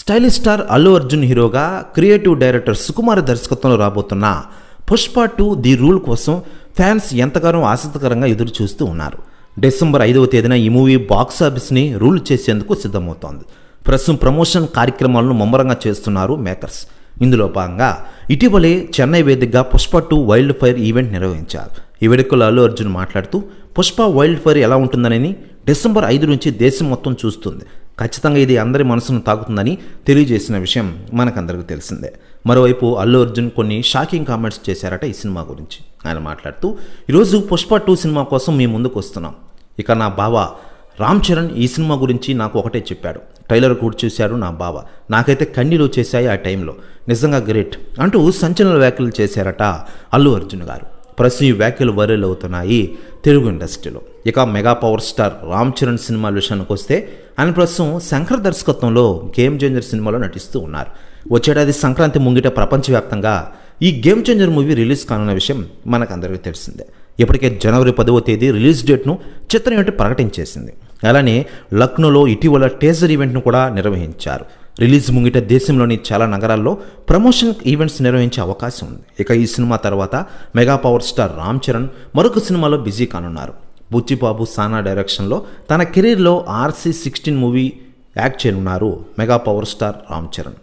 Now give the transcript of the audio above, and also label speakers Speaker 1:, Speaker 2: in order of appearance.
Speaker 1: Stylish star Allu Arjun హీరోగా creative director Sukumar దర్శకత్వంలో రాబోతున్న పుష్ప 2 ది రూల్ కోసం ఫ్యాన్స్ ఎంతగానో ఆసక్తికరంగా ఎదురు చూస్తూ ఉన్నారు. డిసెంబర్ 5వ తేదీన ఈ మూవీ బాక్సాఫీస్ని రూల్ చేసేందుకు సిద్ధమవుతోంది. ప్రస్తుతం ప్రమోషన్ కార్యక్రమాలను ముమ్మరంగా చేస్తున్నారు మేకర్స్. ఇందులో భాగంగా ఇటీవలే చెన్నై వేదికగా పుష్ప 2 వైల్డ్ ఫైర్ ఈవెంట్ నిర్వహించారు. ఈ వేడుకలో అల్లు అర్జున్ మాట్లాడుతూ పుష్ప వైల్డ్ ఫైర్ ఎలా ఉంటుందని డిసెంబర్ 5 నుంచి దేశం మొత్తం చూస్తుంది. ఖచ్చితంగా ఇది అందరి మనసును తాకుతుందని తెలియజేసిన విషయం మనకందరికీ తెలిసిందే. మరోవైపు అల్లు అర్జున్ కొన్ని షాకింగ్ కామెంట్స్ చేశారట ఈ సినిమా గురించి. ఆయన మాట్లాడుతూ, ఈరోజు పుష్ప 2 సినిమా కోసం మీ ముందుకు వస్తున్నాం. ఇక నా బావ రామ్ చరణ్ ఈ సినిమా గురించి నాకు ఒకటే చెప్పాడు. ట్రైలర్ కూడా చూశాడు నా బావ. నాకైతే కన్నీళ్ళు వచ్చేసాయి ఆ టైంలో. నిజంగా గ్రేట్ అంటూ సంచలన వ్యాఖ్యలు చేశారట అల్లు అర్జున్ గారు. ప్రస్తుతం ఈ వ్యాఖ్యలు వైరల్ అవుతున్నాయి తెలుగు ఇండస్ట్రీలో. ఇక mega power star Ram Charan సినిమాల విషయానికి వస్తే ఆయన ప్రస్తుతం శంకర్ దర్శకత్వంలో గేమ్ చేంజర్ సినిమాలో నటిస్తూ ఉన్నారు. వచ్చేడాది సంక్రాంతి ముంగిట ప్రపంచవ్యాప్తంగా ఈ గేమ్ చేంజర్ మూవీ రిలీజ్ కానున్న విషయం మనకందరికీ తెలిసిందే. ఇప్పటికే జనవరి 10వ తేదీ రిలీజ్ డేట్ను చిత్రం యూనిట్ ప్రకటించేసింది. అలానే లక్నోలో ఇటీవల టేజర్ ఈవెంట్ను కూడా నిర్వహించారు. రిలీజ్ ముంగిట దేశంలోని చాలా నగరాల్లో ప్రమోషన్ ఈవెంట్స్ నిర్వహించే అవకాశం ఉంది. ఇక ఈ సినిమా తర్వాత mega power star Ram Charan మరొక సినిమాలో బిజీ కానున్నారు. బుచ్చిబాబు సానా డైరెక్షన్లో తన కెరీర్లో RC-16 మూవీ యాక్ట్ చేయనున్నారు mega power star Ram Charan.